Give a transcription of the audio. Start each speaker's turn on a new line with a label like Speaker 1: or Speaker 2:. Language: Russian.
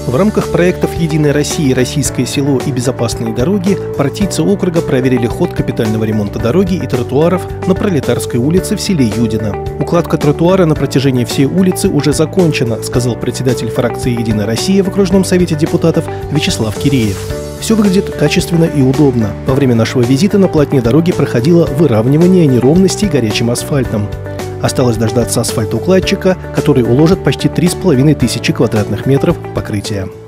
Speaker 1: В рамках проектов «Единая Россия», «Российское село» и «Безопасные дороги» партийцы округа проверили ход капитального ремонта дороги и тротуаров на Пролетарской улице в селе Юдино. Укладка тротуара на протяжении всей улицы уже закончена, сказал председатель фракции «Единая Россия» в окружном совете депутатов Вячеслав Киреев. Все выглядит качественно и удобно. Во время нашего визита на полотне дороги проходило выравнивание неровностей горячим асфальтом. Осталось дождаться асфальтоукладчика, который уложит почти 3500 квадратных метров покрытия.